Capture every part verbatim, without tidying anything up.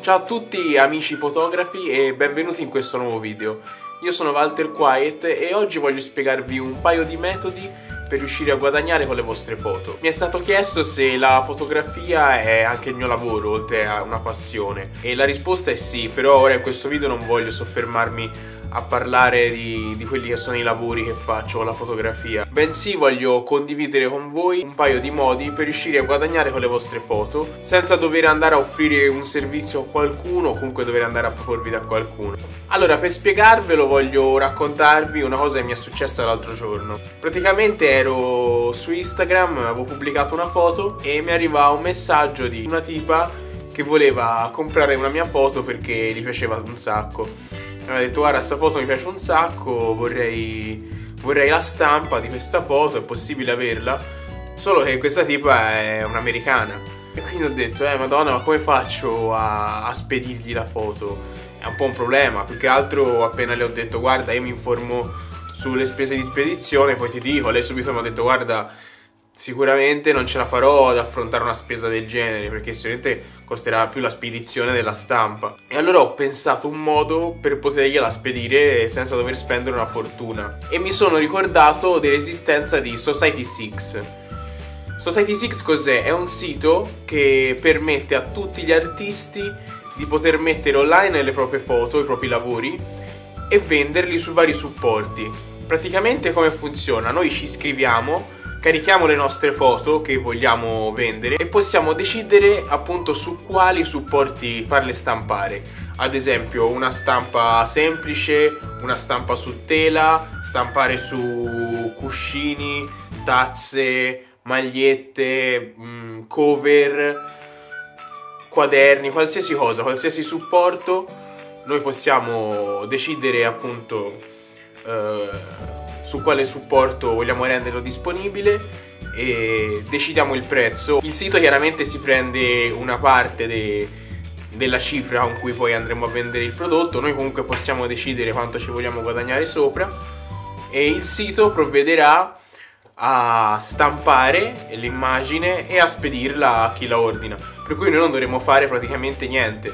Ciao a tutti amici fotografi e benvenuti in questo nuovo video. Io sono Walter Quiet e oggi voglio spiegarvi un paio di metodi per riuscire a guadagnare con le vostre foto. Mi è stato chiesto se la fotografia è anche il mio lavoro, oltre a una passione, e la risposta è sì, però ora in questo video non voglio soffermarmi a parlare di, di quelli che sono i lavori che faccio con la fotografia, bensì voglio condividere con voi un paio di modi per riuscire a guadagnare con le vostre foto senza dover andare a offrire un servizio a qualcuno o comunque dover andare a proporvi da qualcuno. Allora, per spiegarvelo voglio raccontarvi una cosa che mi è successa l'altro giorno. Praticamente ero su Instagram, avevo pubblicato una foto e mi arriva un messaggio di una tipa che voleva comprare una mia foto perché gli piaceva un sacco. Mi ha detto: guarda, sta foto mi piace un sacco, vorrei, vorrei la stampa di questa foto, è possibile averla? Solo che questa tipa è un'americana. E quindi ho detto, eh madonna, ma come faccio a, a spedirgli la foto? È un po' un problema, più che altro appena le ho detto guarda, io mi informo sulle spese di spedizione, poi ti dico, lei subito mi ha detto guarda, sicuramente non ce la farò ad affrontare una spesa del genere perché sicuramente costerà più la spedizione della stampa. E allora ho pensato un modo per potergliela spedire senza dover spendere una fortuna e mi sono ricordato dell'esistenza di Society Six. Society Six cos'è? È un sito che permette a tutti gli artisti di poter mettere online le proprie foto, i propri lavori e venderli su vari supporti. Praticamente come funziona? Noi ci iscriviamo, carichiamo le nostre foto che vogliamo vendere e possiamo decidere appunto su quali supporti farle stampare. Ad esempio una stampa semplice, una stampa su tela, stampare su cuscini, tazze, magliette, mh, cover, quaderni, qualsiasi cosa, qualsiasi supporto. Noi possiamo decidere appunto eh, su quale supporto vogliamo renderlo disponibile e decidiamo il prezzo. Il sito chiaramente si prende una parte de, della cifra con cui poi andremo a vendere il prodotto. Noi comunque possiamo decidere quanto ci vogliamo guadagnare sopra e il sito provvederà a stampare l'immagine e a spedirla a chi la ordina, per cui noi non dovremo fare praticamente niente.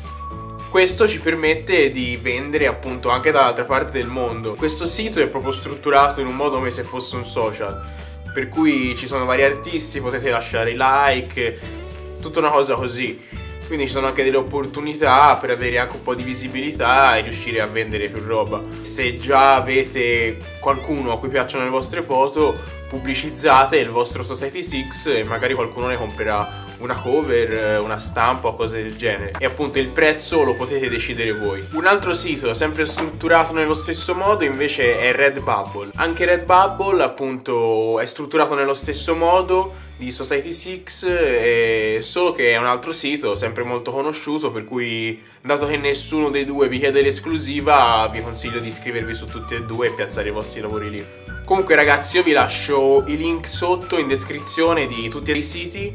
Questo ci permette di vendere appunto anche dall'altra parte del mondo. Questo sito è proprio strutturato in un modo come se fosse un social, per cui ci sono vari artisti, potete lasciare i like, tutta una cosa così. Quindi ci sono anche delle opportunità per avere anche un po' di visibilità e riuscire a vendere più roba. Se già avete qualcuno a cui piacciono le vostre foto, pubblicizzate il vostro Society Six e magari qualcuno ne comprerà una cover, una stampa o cose del genere. E appunto il prezzo lo potete decidere voi. Un altro sito sempre strutturato nello stesso modo invece è Redbubble. Anche Redbubble appunto è strutturato nello stesso modo di Society Six, eh, solo che è un altro sito sempre molto conosciuto, per cui dato che nessuno dei due vi chiede l'esclusiva vi consiglio di iscrivervi su tutti e due e piazzare i vostri lavori lì. Comunque ragazzi, io vi lascio i link sotto in descrizione di tutti i siti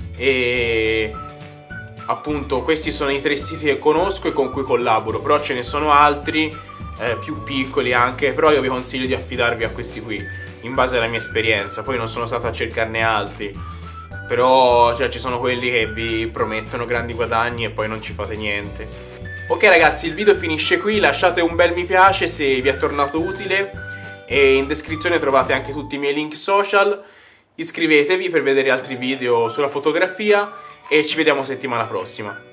e appunto questi sono i tre siti che conosco e con cui collaboro, però ce ne sono altri eh, più piccoli anche, però io vi consiglio di affidarvi a questi qui in base alla mia esperienza. Poi non sono stato a cercarne altri, però cioè, ci sono quelli che vi promettono grandi guadagni e poi non ci fate niente. Ok ragazzi, il video finisce qui, lasciate un bel mi piace se vi è tornato utile e in descrizione trovate anche tutti i miei link social. Iscrivetevi per vedere altri video sulla fotografia e ci vediamo settimana prossima.